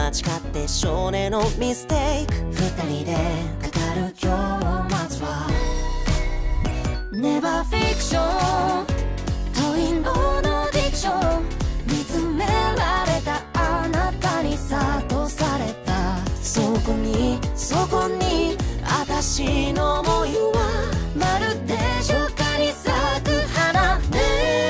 間違って少年のミステイク二人で語る今日末はネバーフィクション問いのノディクション見つめられたあなたに諭されたそこに私の想いはまるで初夏に咲く花ね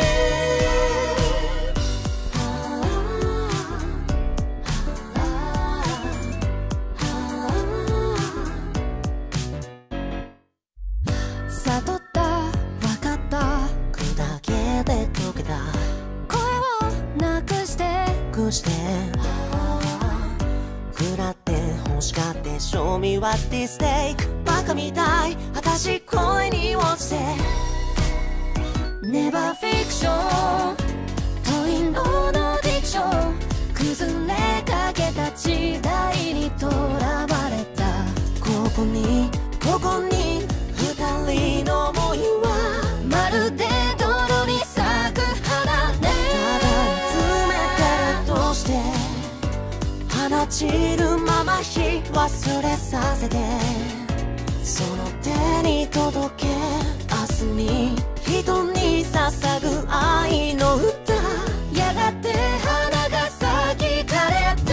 悟った分かった砕けて溶けた声をなくして食らって欲しがって Show me what this take バカみたい私恋に落ちて Never fiction 問いのノディクション崩れかけた時代にとらわれたここに二人の想いはまるで泥に咲く花ねただ見つめたらどうして放ちるまま日忘れさせてその手に届け明日に人に捧ぐ愛の歌やがて花が咲き枯れて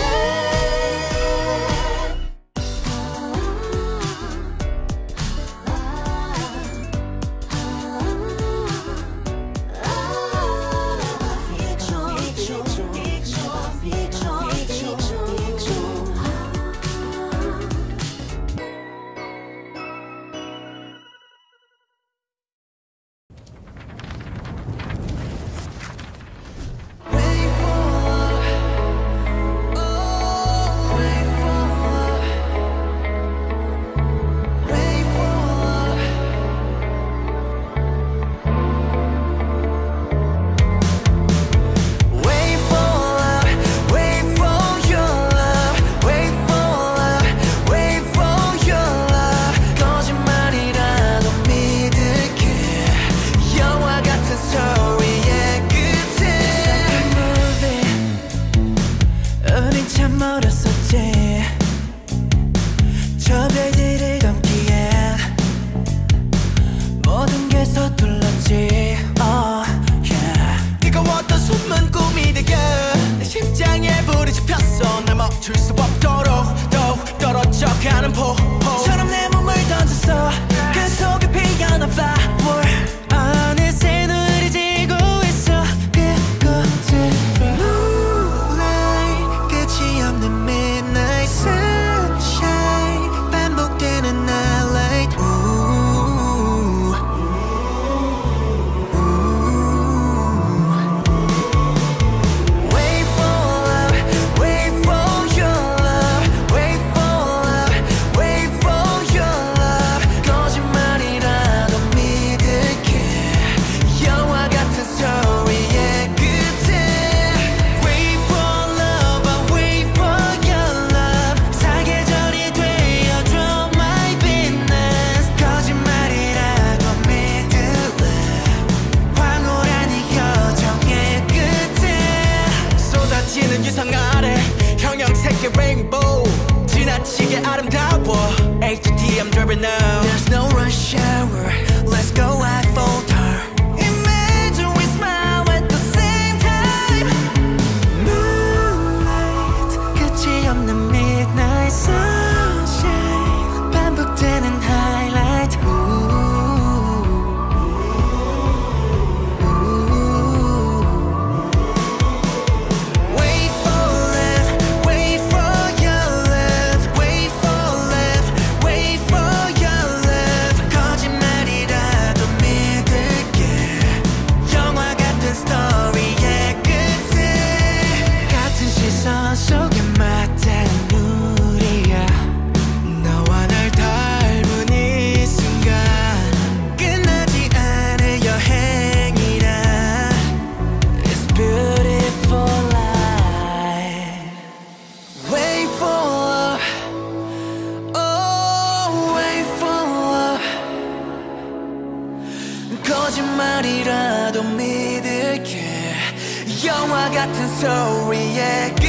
거짓말이라도 믿을게 영화 같은 소리에